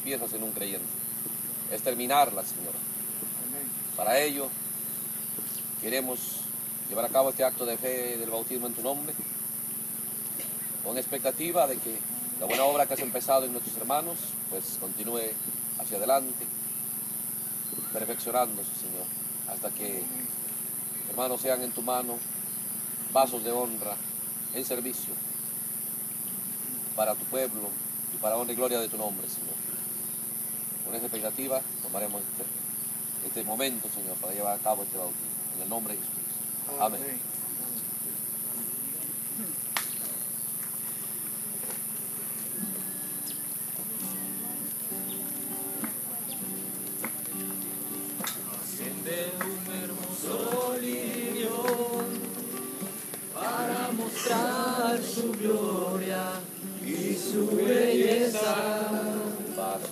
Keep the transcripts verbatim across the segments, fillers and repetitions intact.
empiezas en un creyente, es terminarla, Señor. Para ello, queremos llevar a cabo este acto de fe del bautismo en tu nombre, con expectativa de que la buena obra que has empezado en nuestros hermanos, pues continúe hacia adelante, perfeccionándose, Señor, hasta que hermanos sean en tu mano vasos de honra en servicio para tu pueblo y para honra y gloria de tu nombre, Señor. Con esa expectativa tomaremos este, este momento, Señor, para llevar a cabo este bautismo. En el nombre de Jesús. Amén. Amén. Asciende un hermoso lirio para mostrar su gloria y su belleza. Padre.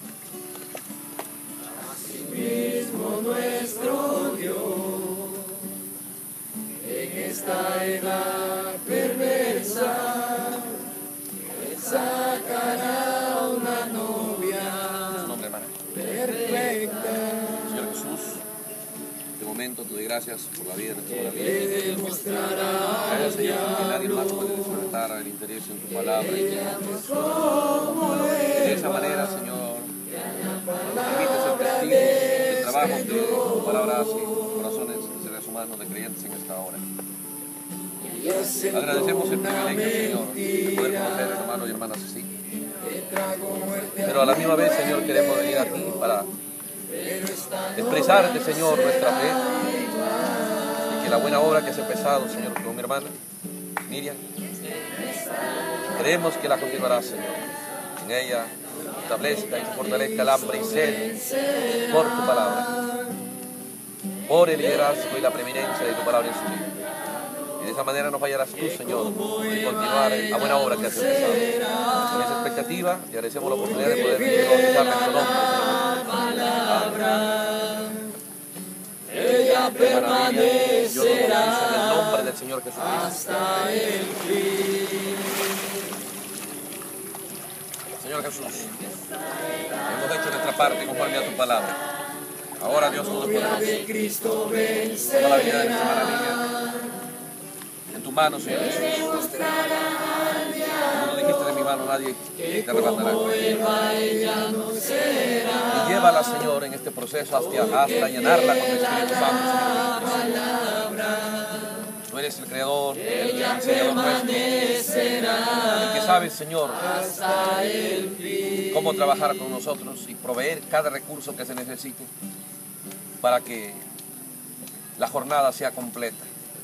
Asimismo nuestro Dios en esta edad perversa Él sacará una novia Su nombre, hermana. perfecta. Señor Jesús, en este momento te doy gracias por la vida de nuestra Le maravilla. demostrará Gracias, Señor, porque nadie más puede despertar el interés en tu palabra. cómo De esa manera, Señor, nos permite ser testigos del trabajo que tu palabra hace en los corazones de seres humanos, de creyentes en esta hora. Agradecemos el privilegio, Señor, de poder conocer hermanos y hermanas así. Pero a la misma vez, Señor, queremos venir aquí para expresarte, Señor, nuestra fe y que la buena obra que has empezado, Señor, con mi hermana Miriam, creemos que la continuarás, Señor. En ella establezca y fortalezca el hambre y sed por tu palabra, por el liderazgo y la preeminencia de tu palabra en su vida. Y de esa manera nos fallarás tú, Señor, y continuar la buena obra que has empezado. Con esa expectativa, te agradecemos la oportunidad de poder glorificar nuestro nombre, Señor. ella permanecerá en el nombre del Señor Jesucristo. hasta el fin. Señor Jesús, hemos hecho nuestra parte conforme a tu palabra. Ahora, Dios Todopoderoso, De Cristo toma la vida de nuestra vencerá. maravilla en tu mano, Señor Jesús. Como lo dijiste de mi mano, nadie te arrebatará. Ella no será Y llévala, Señor, en este proceso hasta, hasta llenarla con el Espíritu Santo, Señor Jesús. Tú eres el Creador, el Enseñador nuestro, el que sabe, Señor, hasta el fin. cómo trabajar con nosotros y proveer cada recurso que se necesite para que la jornada sea completa.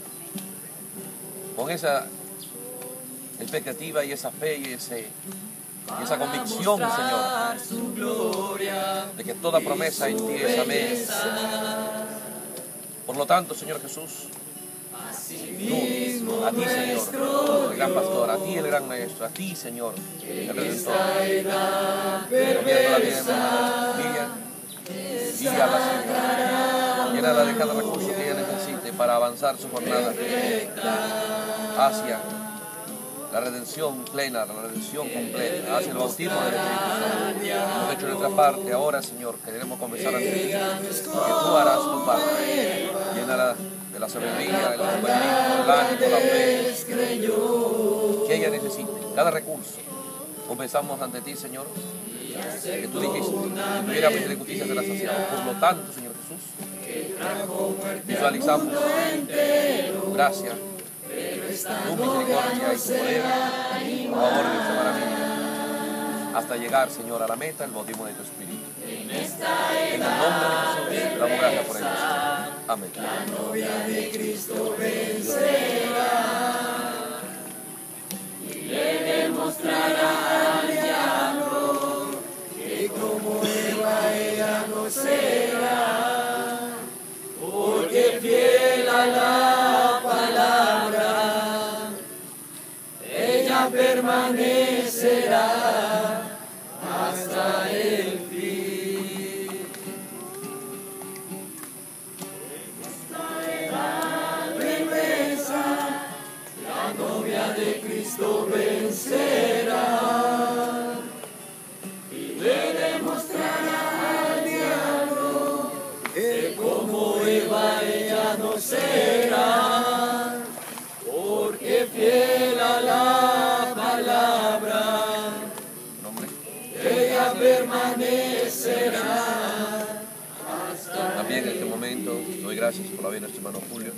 Con esa expectativa y esa fe y, ese, y esa convicción, Señor, Su gloria de que toda promesa en ti es amén. Por lo tanto, Señor Jesús, tú, a ti, Señor, el gran pastor, a ti, el gran maestro, a ti, Señor, el Redentor, gobierno la vida de Miriam, guíala, Señor, llénala de cada recurso que ella necesite para avanzar su jornada hacia la redención plena, la redención completa, hacia el bautismo del Espíritu Santo. Hemos hecho nuestra parte, ahora, Señor, queremos comenzar ante ti, que tú harás tu parte, llénala de la sabiduría, el conocimiento, el ánimo, la fe que ella necesite, cada recurso. Comenzamos ante ti, Señor, que tú dijiste, si tuviera misericordia de la saciedad. Por lo tanto, Señor Jesús, visualizamos tu gracia, tu misericordia y tu poder a favor de esta maravilla, hasta llegar, Señor, a la meta, el bautismo de tu Espíritu. En el nombre de Jesús, damos gracias por ello. Amén. La novia de Cristo vencerá y le demostrará al diablo que como Eva ella no será, porque fiel a la palabra ella permanecerá hasta el fin. La novia de Cristo vencerá y le demostrará vencerá, porque fiel a la palabra, Nombre. ella permanecerá. También en este momento doy gracias por la vida de nuestro hermano Julio.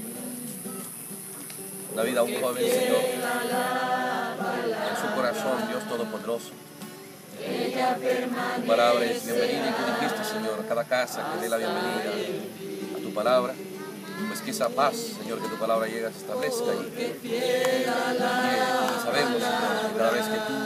La vida de un joven, Señor, en su corazón, Dios Todopoderoso. Tu palabra es bienvenida y tú dijiste, Señor, a cada casa que dé la bienvenida a tu palabra, pues que esa paz, Señor, que tu palabra llega, se establezca y, y, y sabemos, Señor, que cada vez que tú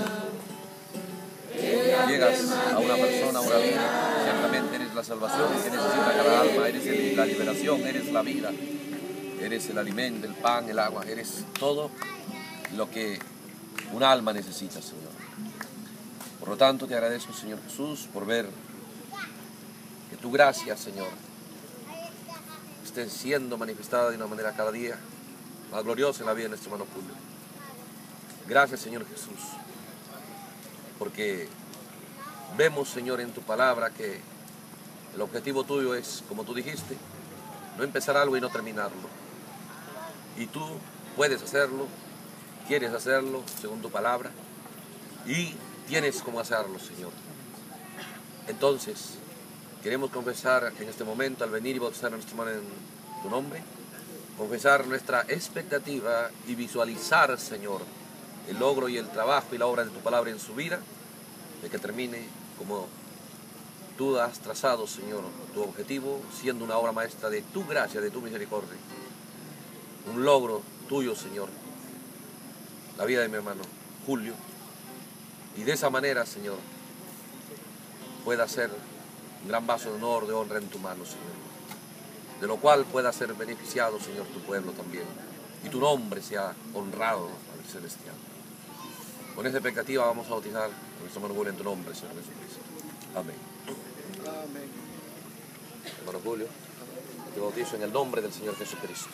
llegas a una persona, a una vida, ciertamente eres la salvación que necesita cada alma, eres el, la liberación, eres la vida, eres el alimento, el pan, el agua, eres todo lo que un alma necesita, Señor. Por lo tanto, te agradezco, Señor Jesús, por ver que tu gracia, Señor, esté siendo manifestada de una manera cada día más gloriosa en la vida de nuestro hermano Julio. Gracias, Señor Jesús, porque vemos, Señor, en tu palabra que el objetivo tuyo es, como tú dijiste, no empezar algo y no terminarlo. Y tú puedes hacerlo, quieres hacerlo según tu palabra y tienes cómo hacerlo, Señor. Entonces, queremos confesar en este momento, al venir y bautizar a nuestro hermano en tu nombre, confesar nuestra expectativa y visualizar, Señor, el logro y el trabajo y la obra de tu palabra en su vida, de que termine como tú has trazado, Señor, tu objetivo, siendo una obra maestra de tu gracia, de tu misericordia. Un logro tuyo, Señor, la vida de mi hermano Julio. Y de esa manera, Señor, pueda ser un gran vaso de honor, de honra en tu mano, Señor. De lo cual pueda ser beneficiado, Señor, tu pueblo también. Y tu nombre sea honrado, Padre Celestial. Con esa expectativa vamos a bautizar a nuestro hermano Julio en tu nombre, Señor Jesucristo. Amén. Amén. Hermano Julio, te bautizo en el nombre del Señor Jesucristo.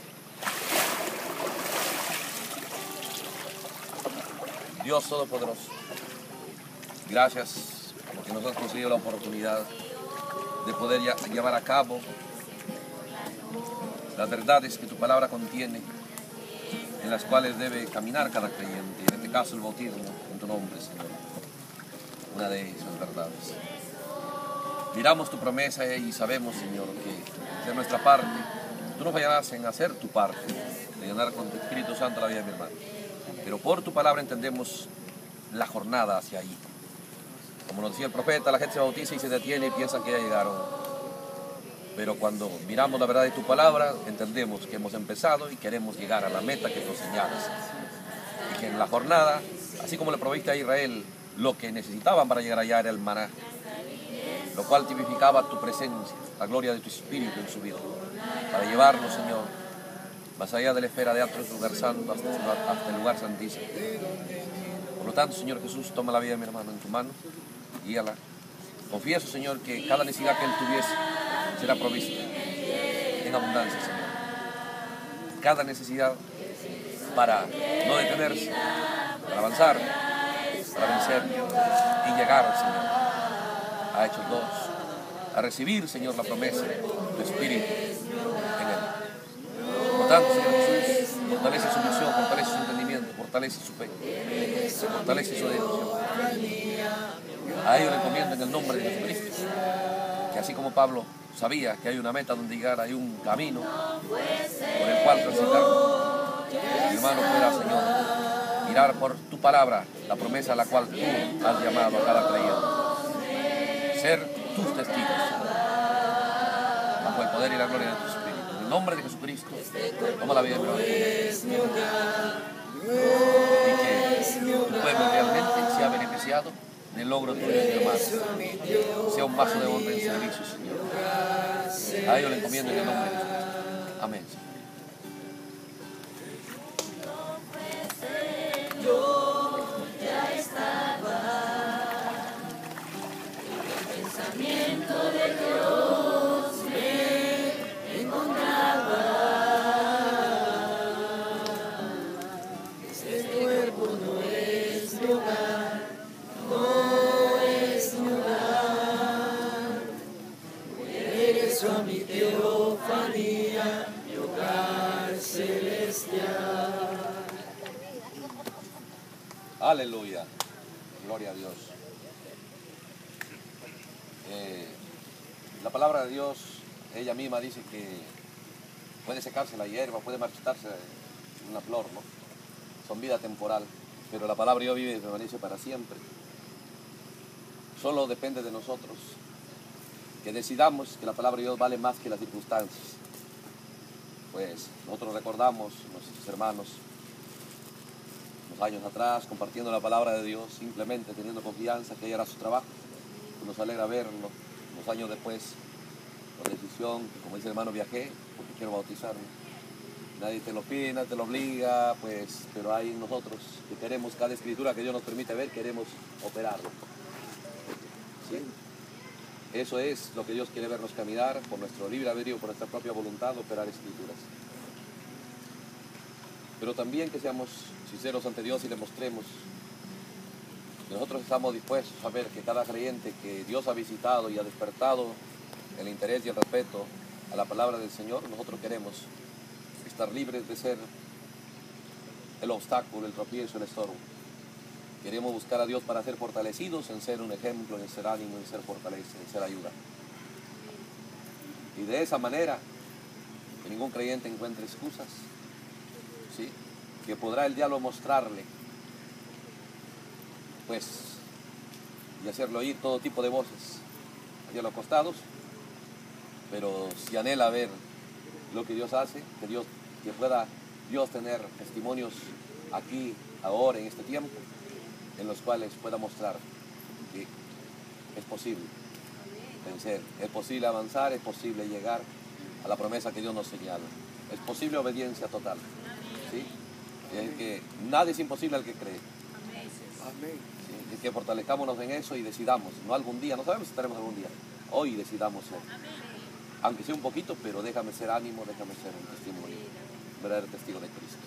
Dios Todopoderoso, gracias porque nos has concedido la oportunidad de poder llevar a cabo las verdades que tu palabra contiene, en las cuales debe caminar cada creyente, en este caso el bautismo en tu nombre, Señor, una de esas verdades. Miramos tu promesa y sabemos, Señor, que de nuestra parte, tú no fallarás en hacer tu parte, de llenar con tu Espíritu Santo la vida de mi hermano. Pero por tu palabra entendemos la jornada hacia ahí. Como nos decía el profeta, la gente se bautiza y se detiene y piensan que ya llegaron. Pero cuando miramos la verdad de tu palabra, entendemos que hemos empezado y queremos llegar a la meta que nos señalas. Y que en la jornada, así como le proviste a Israel, lo que necesitaban para llegar allá era el maná, lo cual tipificaba tu presencia, la gloria de tu Espíritu en su vida, para llevarnos, Señor, más allá de la esfera de otro lugar santo, hasta, hasta el lugar santísimo. Por lo tanto, Señor Jesús, toma la vida de mi hermano en tu mano, guíala. Confieso, Señor, que cada necesidad que él tuviese será provista en abundancia, Señor. Cada necesidad para no detenerse, para avanzar, para vencer y llegar, Señor, a Hechos dos, a recibir, Señor, la promesa de tu Espíritu en él. Por lo tanto, Señor Jesús, fortalece su visión, fortalece su entendimiento, fortalece su fe, fortalece su devoción. A ellos le encomiendo en el nombre de Jesucristo, que así como Pablo sabía que hay una meta donde llegar, hay un camino por el cual transitar, mi hermano pueda, Señor, mirar por tu palabra la promesa a la cual tú has llamado a cada creyente. Ser tus testigos bajo el poder y la gloria de tu Espíritu. En el nombre de Jesucristo, toma la vida de mi hermano. Y que tu pueblo realmente sea beneficiado del logro tuyo, mi hermano. Sea un vaso de honra en servicio, Señor. A ellos le encomiendo en el nombre de Jesucristo. Amén. Yo ya estaba, el pensamiento de Dios me encontraba. Este cuerpo no es mi hogar, no es mi hogar. Regreso a mi teofanía, mi hogar. hogar celestial. Aleluya. Gloria a Dios. Eh, la palabra de Dios, ella misma dice que puede secarse la hierba, puede marchitarse una flor, ¿no? Son vida temporal, pero la palabra de Dios vive y permanece para siempre. Solo depende de nosotros que decidamos que la palabra de Dios vale más que las circunstancias. Pues nosotros recordamos, nuestros hermanos, unos años atrás, compartiendo la palabra de Dios, simplemente teniendo confianza que ella era su trabajo. Nos alegra verlo. Unos años después, por decisión, como dice el hermano, viajé porque quiero bautizarme. Nadie te lo pide, nadie te lo obliga, pues, pero hay nosotros que queremos cada escritura que Dios nos permite ver, queremos operarlo. ¿Sí? Eso es lo que Dios quiere vernos caminar, por nuestro libre albedrío, por nuestra propia voluntad, operar escrituras. Pero también que seamos sinceros ante Dios y le mostremos que nosotros estamos dispuestos a ver que cada creyente que Dios ha visitado y ha despertado el interés y el respeto a la palabra del Señor, nosotros queremos estar libres de ser el obstáculo, el tropiezo, el estorbo. Queremos buscar a Dios para ser fortalecidos en ser un ejemplo, en ser ánimo, en ser fortaleza, en ser ayuda. Y de esa manera, que ningún creyente encuentre excusas, ¿sí? Que podrá el diablo mostrarle, pues, y hacerle oír todo tipo de voces allá a los costados, pero si anhela ver lo que Dios hace, que Dios, que pueda Dios tener testimonios aquí, ahora, en este tiempo, en los cuales pueda mostrar que es posible vencer, es posible avanzar, es posible llegar a la promesa que Dios nos señala, es posible obediencia total, ¿sí? Es que nada es imposible al que cree. Amén. ¿Sí? Es que fortalezcámonos en eso y decidamos, no algún día, no sabemos si estaremos algún día, hoy decidamos ser, aunque sea un poquito, pero déjame ser ánimo, déjame ser un testimonio, un verdadero testigo de Cristo.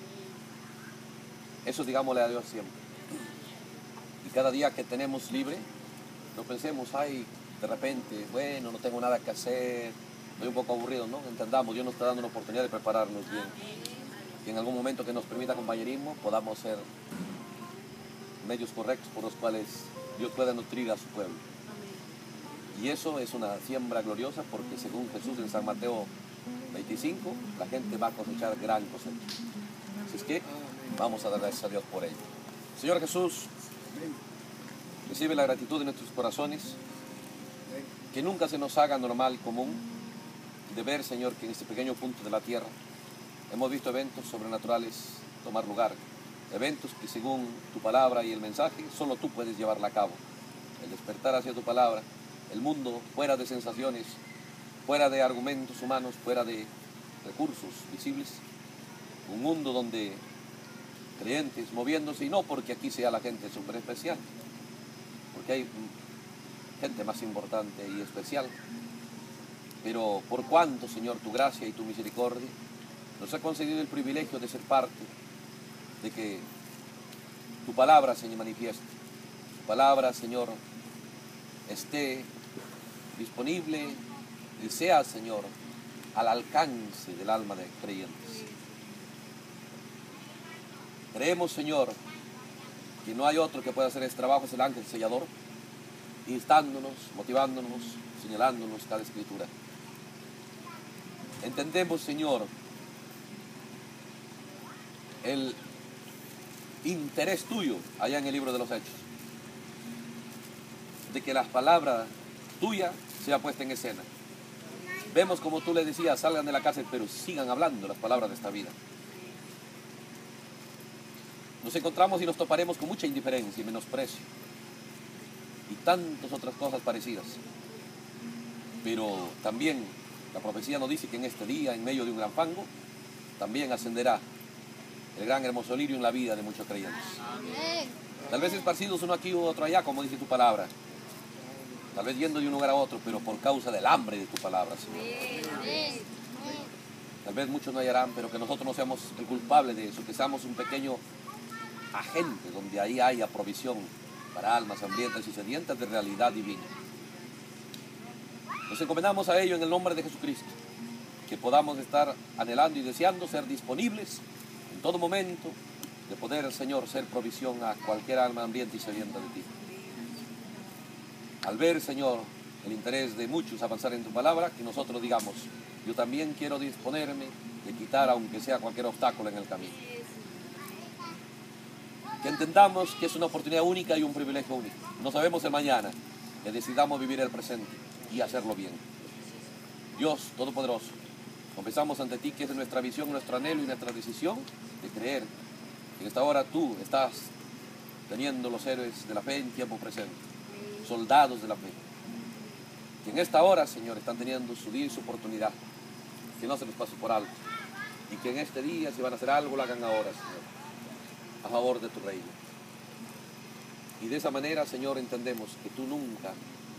Eso digámosle a Dios siempre. Y cada día que tenemos libre, no pensemos, ay, de repente, bueno, no tengo nada que hacer, estoy un poco aburrido, ¿no? Entendamos, Dios nos está dando una oportunidad de prepararnos bien. Que en algún momento que nos permita compañerismo, podamos ser medios correctos por los cuales Dios pueda nutrir a su pueblo. Y eso es una siembra gloriosa porque según Jesús en San Mateo veinticinco, la gente va a cosechar gran cosecha. Así es que vamos a dar gracias a Dios por ello. Señor Jesús, recibe la gratitud de nuestros corazones, que nunca se nos haga normal, común, de ver, Señor, que en este pequeño punto de la tierra hemos visto eventos sobrenaturales tomar lugar, eventos que según tu palabra y el mensaje, solo tú puedes llevarla a cabo. El despertar hacia tu palabra, el mundo fuera de sensaciones, fuera de argumentos humanos, fuera de recursos visibles, un mundo donde creyentes moviéndose, y no porque aquí sea la gente súper especial, porque hay gente más importante y especial, pero por cuanto, Señor, tu gracia y tu misericordia nos ha concedido el privilegio de ser parte de que tu palabra, Señor, manifieste, tu palabra, Señor, esté disponible y sea, Señor, al alcance del alma de creyentes. Creemos, Señor, que no hay otro que pueda hacer este trabajo, es el ángel sellador, instándonos, motivándonos, señalándonos cada escritura. Entendemos, Señor, el interés tuyo allá en el libro de los Hechos, de que la palabra tuya sea puesta en escena. Vemos como tú le decías, salgan de la cárcel, pero sigan hablando las palabras de esta vida. Nos encontramos y nos toparemos con mucha indiferencia y menosprecio y tantas otras cosas parecidas. Pero también la profecía nos dice que en este día, en medio de un gran fango, también ascenderá el gran hermoso lirio en la vida de muchos creyentes. Amén. Tal vez esparcidos uno aquí u otro allá, como dice tu palabra. Tal vez yendo de un lugar a otro, pero por causa del hambre de tu palabra, Señor. Amén. Tal vez muchos no hallarán, pero que nosotros no seamos el culpable de eso, que seamos un pequeño agente donde ahí haya provisión para almas hambrientas y sedientas de realidad divina. Nos encomendamos a ello en el nombre de Jesucristo. que podamos estar anhelando y deseando ser disponibles en todo momento de poder, Señor, ser provisión a cualquier alma hambrienta y sedienta de ti. Al ver, Señor, el interés de muchos avanzar en tu palabra, que nosotros digamos, yo también quiero disponerme de quitar aunque sea cualquier obstáculo en el camino. Que entendamos que es una oportunidad única y un privilegio único. No sabemos el mañana, que decidamos vivir el presente y hacerlo bien. Dios Todopoderoso, confesamos ante ti que es nuestra visión, nuestro anhelo y nuestra decisión de creer que en esta hora tú estás teniendo los héroes de la fe en tiempo presente, soldados de la fe, que en esta hora, Señor, están teniendo su día y su oportunidad, que no se los pase por alto, y que en este día, si van a hacer algo, lo hagan ahora, Señor, a favor de tu reino. Y de esa manera, Señor, entendemos que tú nunca,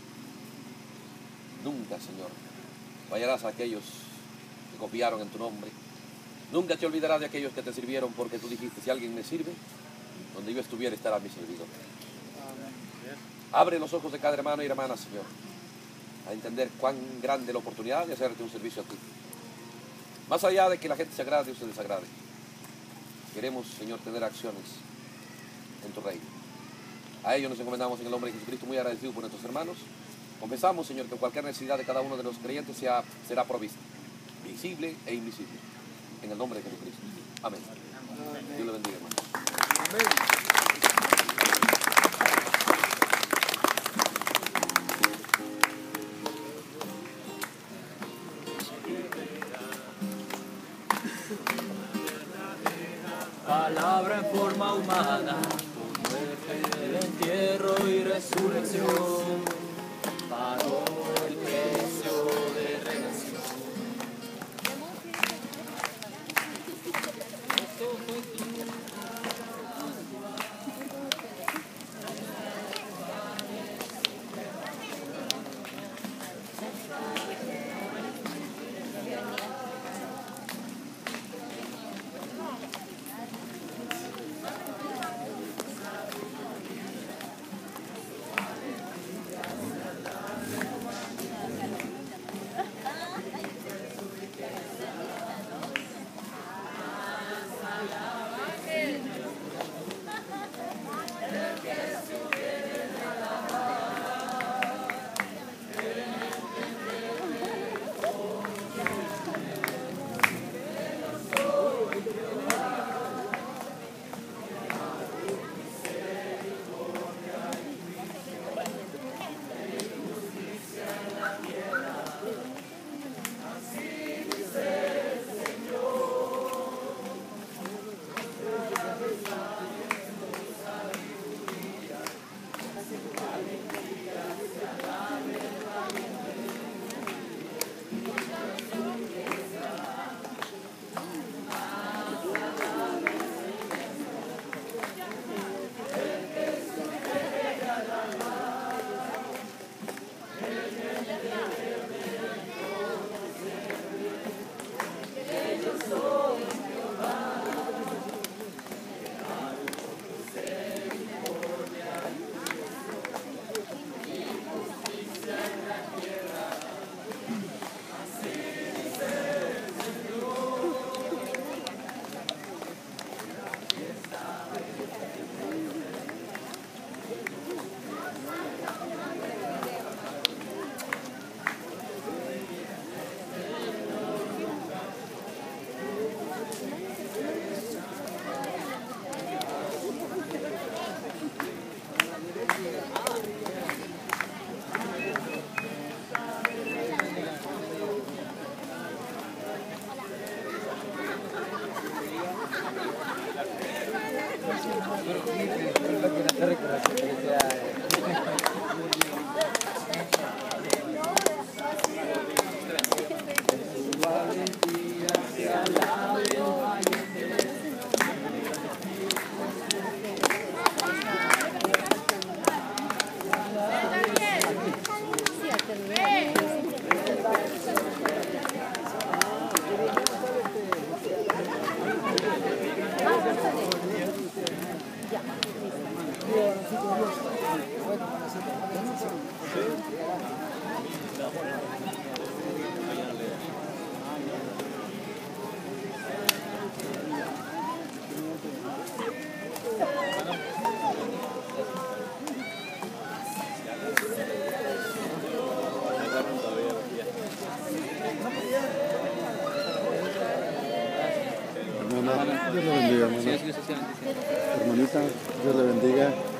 nunca, Señor, fallarás a aquellos que confiaron en tu nombre. Nunca te olvidarás de aquellos que te sirvieron, porque tú dijiste, si alguien me sirve, donde yo estuviera estará mi servidor. Abre los ojos de cada hermano y hermana, Señor, a entender cuán grande la oportunidad de hacerte un servicio a ti. Más allá de que la gente se agrade o se desagrade, queremos, Señor, tener acciones en tu reino. A ellos nos encomendamos en el nombre de Jesucristo, muy agradecidos por nuestros hermanos. Confesamos, Señor, que cualquier necesidad de cada uno de los creyentes sea, será provista, visible e invisible, en el nombre de Jesucristo. Amén. Amén. Dios le bendiga, hermano. Amén. Palabra en forma humana, el entierro y resurrección, pagó el precio de redención. Hermana, Dios le bendiga, hermana. Sí, sí, sí, sí, sí. Hermanita, Dios le bendiga.